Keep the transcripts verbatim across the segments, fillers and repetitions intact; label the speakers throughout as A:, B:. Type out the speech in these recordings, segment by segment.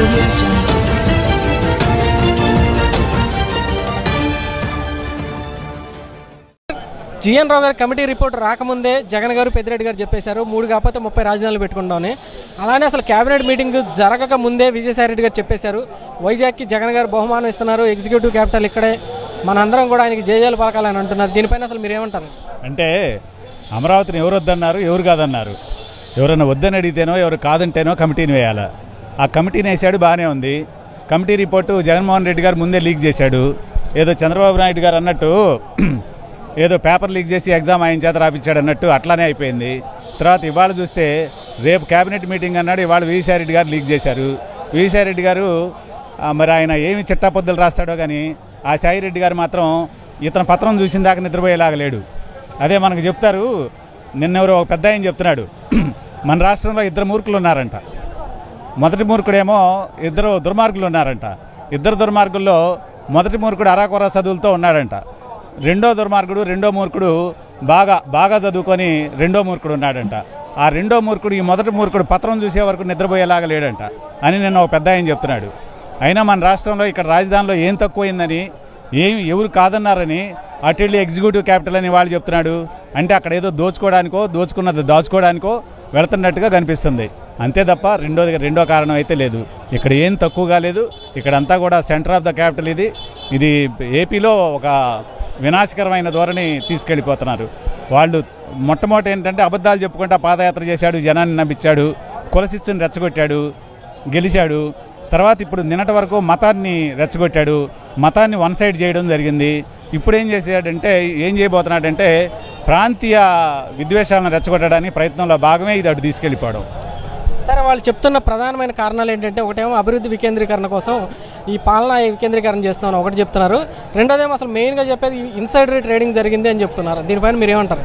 A: GN రావు గారి committee report రాకముందే జగన్ గారు పెద్దిరెడ్డి గారు చెప్పేశారు మూడు కాకపోతే ముప్పై రాజధానులు పెట్టుకుంటామని. అలానే అసలు కేబినెట్ మీటింగ్ జరగక ముందే విజయసాయి రెడ్డి గారు చెప్పేశారు వైజాగ్కి జగన్ గారు బహుమానం ఇస్తున్నారు, ఎగ్జిక్యూటివ్ క్యాపిటల్ ఇక్కడే, మనందరం కూడా ఆయనకి జేజేలు పలకాలని అంటున్నారు. దీనిపైన అసలు మీరు ఏమంటారు?
B: అంటే అమరావతిని ఎవరు వద్దన్నారు, ఎవరు కాదన్నారు? ఎవరైనా వద్దని అడిగితేనో ఎవరు కాదంటేనో కమిటీని వేయాలా. ఆ కమిటీని వేసాడు, బాగానే ఉంది. కమిటీ రిపోర్టు జగన్మోహన్ రెడ్డి గారు ముందే లీక్ చేశాడు. ఏదో చంద్రబాబు నాయుడు గారు అన్నట్టు ఏదో పేపర్ లీక్ చేసి ఎగ్జామ్ ఆయన చేత రాపించాడు అన్నట్టు అట్లానే అయిపోయింది. తర్వాత ఇవాళ చూస్తే రేపు క్యాబినెట్ మీటింగ్ అన్నాడు, ఇవాళ విజయసాయి రెడ్డి గారు లీక్ చేశారు. విజయసాయి రెడ్డి గారు మరి ఆయన ఏమి చిట్టాపొద్దులు రాస్తాడో కానీ ఆ సాయిరెడ్డి గారు మాత్రం ఇతను పత్రం చూసిన దాకా నిద్రపోయేలాగా లేడు. అదే మనకు చెప్తారు, నిన్నెవరో ఒక పెద్ద ఆయన చెప్తున్నాడు, మన రాష్ట్రంలో ఇద్దరు మూర్ఖులు ఉన్నారంట. మొదటి మూర్ఖుడేమో ఇద్దరు దుర్మార్గులు ఉన్నారంట. ఇద్దరు దుర్మార్గుల్లో మొదటి మూర్ఖుడు అరాకొర చదువులతో ఉన్నాడంట. రెండో దుర్మార్గుడు రెండో మూర్ఖుడు బాగా బాగా చదువుకొని రెండో మూర్ఖుడు ఉన్నాడంట. ఆ రెండో మూర్ఖుడు ఈ మొదటి మూర్ఖుడు పత్రం చూసే వరకు నిద్రపోయేలాగా లేడంట అని నిన్న ఒక పెద్ద ఆయన చెప్తున్నాడు. అయినా మన రాష్ట్రంలో ఇక్కడ రాజధానిలో ఏం తక్కువైందని, ఏమి ఎవరు కాదన్నారని అటెళ్ళి ఎగ్జిక్యూటివ్ క్యాపిటల్ అని వాళ్ళు చెప్తున్నాడు. అంటే అక్కడ ఏదో దోచుకోవడానికో దోచుకున్నది దాచుకోవడానికో వెళుతున్నట్టుగా కనిపిస్తుంది. అంతే తప్ప రెండో రెండో కారణం అయితే లేదు. ఇక్కడ ఏం తక్కువగా లేదు. ఇక్కడంతా కూడా సెంటర్ ఆఫ్ ద క్యాపిటల్. ఇది ఇది ఏపీలో ఒక వినాశకరమైన ధోరణి తీసుకెళ్ళిపోతున్నారు వాళ్ళు. మొట్టమొదటి ఏంటంటే అబద్ధాలు చెప్పుకుంటా పాదయాత్ర చేశాడు, జనాన్ని నమ్మించాడు, కులశిస్తుని రెచ్చగొట్టాడు, గెలిచాడు. తర్వాత ఇప్పుడు నిన్నటి వరకు మతాన్ని రెచ్చగొట్టాడు, మతాన్ని వన్ సైడ్ చేయడం జరిగింది. ఇప్పుడు ఏం చేశాడంటే ఏం చేయబోతున్నాడంటే ప్రాంతీయ విద్వేషాలను రెచ్చగొట్టడానికి ప్రయత్నంలో భాగమే ఇది అటు తీసుకెళ్ళిపోవడం.
A: సరే, వాళ్ళు చెప్తున్న ప్రధానమైన కారణాలు ఏంటంటే ఒకటేమో అభివృద్ధి వికేంద్రీకరణ కోసం ఈ పాలన వికేంద్రీకరణ చేస్తున్నాను ఒకటి చెప్తున్నారు, రెండోదేమో అసలు మెయిన్గా చెప్పేది ఇన్సైడర్ ట్రేడింగ్ జరిగింది అని చెప్తున్నారు. దీనిపైన మీరు ఏమంటారు?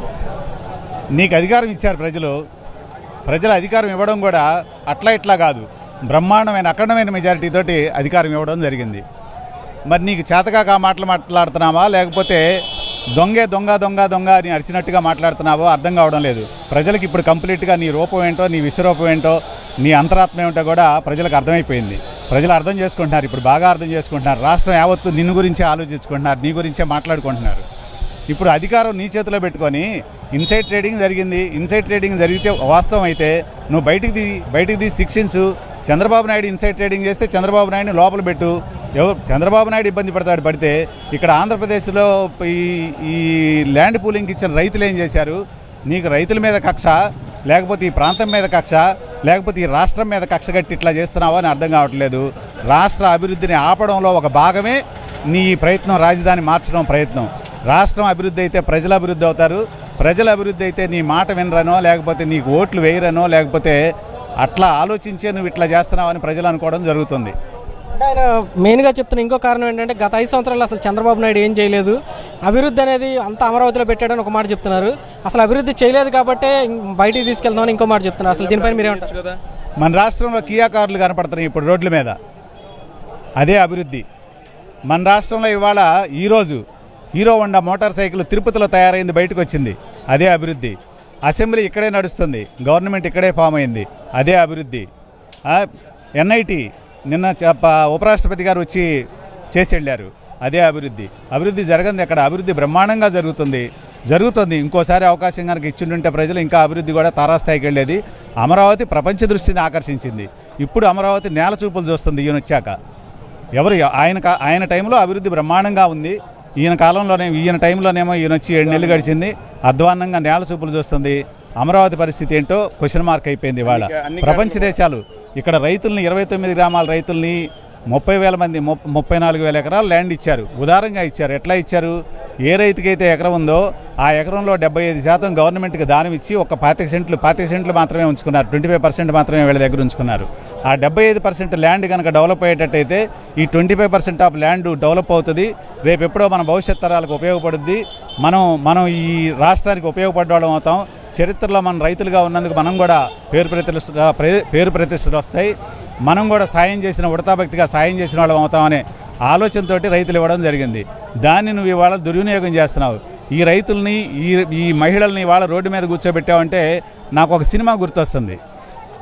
B: నీకు అధికారం ఇచ్చారు ప్రజలు. ప్రజల అధికారం ఇవ్వడం కూడా అట్లా ఇట్లా కాదు, బ్రహ్మాండమైన అఖండమైన మెజారిటీతోటి అధికారం ఇవ్వడం జరిగింది. మరి నీకు చేతకాక మాటలు మాట్లాడుతున్నావా, లేకపోతే దొంగే దొంగ దొంగ దొంగ అని అరిచినట్టుగా మాట్లాడుతున్నావో అర్థం కావడం లేదు. ప్రజలకు ఇప్పుడు కంప్లీట్గా నీ రూపం ఏంటో, నీ విశ్వరూపం ఏంటో, నీ అంతరాత్మ ఏమిటో కూడా ప్రజలకు అర్థమైపోయింది. ప్రజలు అర్థం చేసుకుంటున్నారు, ఇప్పుడు బాగా అర్థం చేసుకుంటున్నారు. రాష్ట్రం యావత్తు నిన్ను గురించే ఆలోచించుకుంటున్నారు, నీ గురించే మాట్లాడుకుంటున్నారు. ఇప్పుడు అధికారం నీ చేతిలో పెట్టుకొని ఇన్సైడ్ ట్రేడింగ్ జరిగింది. ఇన్సైడ్ ట్రేడింగ్ జరిగితే వాస్తవం అయితే నువ్వు బయటికి ది బయటికి తీసి శిక్షించు. చంద్రబాబు నాయుడు ఇన్సైడ్ ట్రేడింగ్ చేస్తే చంద్రబాబు నాయుడిని లోపల పెట్టు. ఎవరు చంద్రబాబు నాయుడు ఇబ్బంది పడతాడు పడితే. ఇక్కడ ఆంధ్రప్రదేశ్లో ఈ ఈ ల్యాండ్ పూలింగ్కి ఇచ్చిన రైతులు ఏం చేశారు? నీకు రైతుల మీద కక్ష, లేకపోతే ఈ ప్రాంతం మీద కక్ష, లేకపోతే ఈ రాష్ట్రం మీద కక్ష కట్టి ఇట్లా చేస్తున్నావో అని అర్థం కావట్లేదు. రాష్ట్ర అభివృద్ధిని ఆపడంలో ఒక భాగమే నీ ప్రయత్నం, రాజధాని మార్చడం ప్రయత్నం. రాష్ట్రం అభివృద్ధి అయితే ప్రజల అభివృద్ధి అవుతారు. ప్రజల అభివృద్ధి అయితే నీ మాట వినరనో, లేకపోతే నీకు ఓట్లు వేయరనో, లేకపోతే అట్లా ఆలోచించే నువ్వు ఇట్లా చేస్తున్నావని ప్రజలు అనుకోవడం జరుగుతుంది.
A: అంటే ఆయన మెయిన్గా చెప్తున్న ఇంకో కారణం ఏంటంటే గత ఐదు సంవత్సరాలు అసలు చంద్రబాబు నాయుడు ఏం చేయలేదు, అభివృద్ధి అనేది అంత అమరావతిలో పెట్టాడని ఒక మాట చెప్తున్నారు. అసలు అభివృద్ధి చేయలేదు కాబట్టి బయటికి తీసుకెళ్తామని ఇంకో మాట చెప్తున్నారు. అసలు దీనిపైన మీరేమంటారు?
B: మన రాష్ట్రంలో కియా కార్లు కనపడుతున్నాయి ఇప్పుడు రోడ్ల మీద, అదే అభివృద్ధి. మన రాష్ట్రంలో ఇవాళ ఈరోజు హీరో హోండా మోటార్ సైకిల్ తిరుపతిలో తయారైంది, బయటకు వచ్చింది, అదే అభివృద్ధి. అసెంబ్లీ ఇక్కడే నడుస్తుంది, గవర్నమెంట్ ఇక్కడే ఫామ్ అయింది, అదే అభివృద్ధి. ఎన్ఐటి నిన్న ఉపరాష్ట్రపతి గారు వచ్చి చేసి వెళ్ళారు, అదే అభివృద్ధి. అభివృద్ధి జరగంది ఎక్కడ? అభివృద్ధి బ్రహ్మాండంగా జరుగుతుంది జరుగుతుంది ఇంకోసారి అవకాశం కనుక ఇచ్చిండుంటే ప్రజలు ఇంకా అభివృద్ధి కూడా తారాస్థాయికి వెళ్ళేది. అమరావతి ప్రపంచ దృష్టిని ఆకర్షించింది. ఇప్పుడు అమరావతి నేల చూపులు చూస్తుంది ఈయన వచ్చాక. ఎవరు ఆయన ఆయన టైంలో అభివృద్ధి బ్రహ్మాండంగా ఉంది, ఈయన కాలంలోనే ఈయన టైంలోనేమో ఈయన వచ్చి ఏడు నెలలు గడిచింది, అధ్వాన్నంగా నేల చూపులు చూస్తుంది. అమరావతి పరిస్థితి ఏంటో క్వశ్చన్ మార్క్ అయిపోయింది ఇవాళ. ప్రపంచ దేశాలు ఇక్కడ రైతుల్ని ఇరవై తొమ్మిది గ్రామాల రైతుల్ని ముప్పై వేల మంది ముప్పై నాలుగు వేల ఎకరాలు ల్యాండ్ ఇచ్చారు, ఉదారంగా ఇచ్చారు. ఎట్లా ఇచ్చారు? ఏ రైతుకైతే ఎకరం ఉందో ఆ ఎకరంలో డెబ్బై ఐదు శాతం గవర్నమెంట్కి దానం ఇచ్చి ఒక పాతిక సెంట్లు పాతిక సెంట్లు మాత్రమే ఉంచుకున్నారు, ట్వంటీ ఫైవ్ పర్సెంట్ మాత్రమే వీళ్ళ దగ్గర ఉంచుకున్నారు. ఆ డెబ్బై ఐదు పర్సెంట్ ల్యాండ్ కనుక డెవలప్ అయ్యేటట్టయితే ఈ twenty five percent of land develop అవుతుంది. రేపు ఎప్పుడో మన భవిష్యత్ తరాలకు ఉపయోగపడుద్ది. మనం మనం ఈ రాష్ట్రానికి ఉపయోగపడ్డవాళ్ళం అవుతాం. చరిత్రలో మన రైతులుగా ఉన్నందుకు మనం కూడా పేరు ప్రతిష్ట పేరు ప్రతిష్టలు వస్తాయి. మనం కూడా సాయం చేసిన ఉడతాభక్తిగా సాయం చేసిన వాళ్ళం అవుతామనే ఆలోచనతో రైతులు ఇవ్వడం జరిగింది. దాన్ని నువ్వు ఇవాళ దుర్వినియోగం చేస్తున్నావు. ఈ రైతుల్ని ఈ ఈ మహిళల్ని ఇవాళ రోడ్డు మీద కూర్చోబెట్టావంటే నాకు ఒక సినిమా గుర్తొస్తుంది.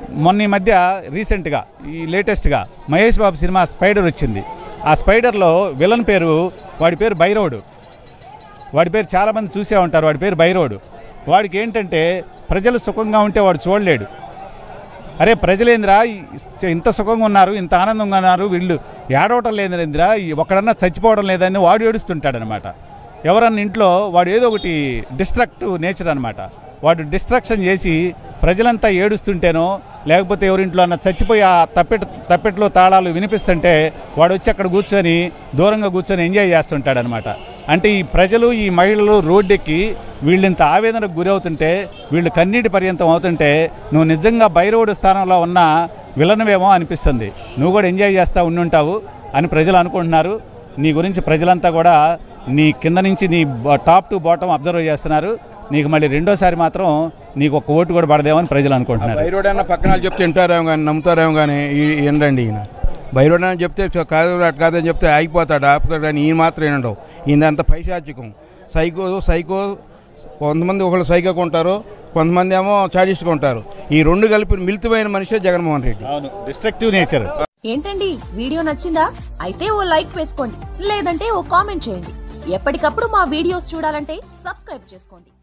B: మొన్న ఈ మధ్య రీసెంట్గా ఈ లేటెస్ట్గా మహేష్ బాబు సినిమా స్పైడర్ వచ్చింది. ఆ స్పైడర్లో విలన్ పేరు వాడి పేరు బైరోడు. వాడి పేరు చాలామంది చూసే ఉంటారు. వాడి పేరు బైరోడు. వాడికి ఏంటంటే ప్రజలు సుఖంగా ఉంటే వాడు చూడలేడు. అరే ప్రజలేంద్రా ఇంత సుఖంగా ఉన్నారు, ఇంత ఆనందంగా ఉన్నారు, వీళ్ళు ఏడవటం లేదేంద్రా, ఒకడన్నా చచ్చిపోవడం లేదని వాడు ఏడుస్తుంటాడనమాట. ఎవరన్నా ఇంట్లో వాడు ఏదో ఒకటి డిస్ట్రక్టివ్ నేచర్ అనమాట. వాడు డిస్ట్రక్షన్ చేసి ప్రజలంతా ఏడుస్తుంటేనో లేకపోతే ఎవరింట్లో అన్న చచ్చిపోయి ఆ తప్పెట్ తప్పెట్లో తాళాలు వినిపిస్తుంటే వాడు వచ్చి అక్కడ కూర్చొని దూరంగా కూర్చొని ఎంజాయ్ చేస్తుంటాడనమాట. అంటే ఈ ప్రజలు ఈ మహిళలు రోడ్డెక్కి వీళ్ళింత ఆవేదనకు గురవుతుంటే, వీళ్ళు కన్నీటి పర్యంతం అవుతుంటే నువ్వు నిజంగా బైరోడు స్థానంలో ఉన్న విలనవేమో అనిపిస్తుంది. నువ్వు కూడా ఎంజాయ్ చేస్తూ ఉండుంటావు అని ప్రజలు అనుకుంటున్నారు. నీ గురించి ప్రజలంతా కూడా నీ కింద నుంచి నీ టాప్ టు బాటమ్ అబ్జర్వ్ చేస్తున్నారు. నీకు మళ్ళీ రెండోసారి మాత్రం నీకు ఒక ఓటు కూడా పడదేమో అని ప్రజలు అనుకుంటున్నారు.
C: బైరోడ్ అన్న పక్కన చెప్తే వింటారేమో కానీ నమ్ముతారేమో కానీ ఏంటండి ఈయన బైరోడ్ అని చెప్తే కాదు అటు కాదని చెప్తే ఆగిపోతాడు, ఆపుతాడు. కానీ ఈయన మాత్రం ఏంటో ఈయనంత పైశాచికం, సైకో సైకో కొంతమంది ఒకళ్ళు సైకోగా ఉంటారు, కొంతమంది ఏమో చాడిస్ట్గా ఉంటారు. ఈ రెండు కలిపి మిళితమైన మనిషే జగన్మోహన్ రెడ్డి.
B: అవును, డిస్ట్రక్టివ్ నేచర్.
D: ఏంటండి వీడియో నచ్చిందా? అయితే ఓ లైక్ వేసుకోండి, లేదంటే ఓ కామెంట్ చేయండి. ఎప్పటికప్పుడు మా వీడియోస్ చూడాలంటే సబ్స్క్రైబ్ చేసుకోండి.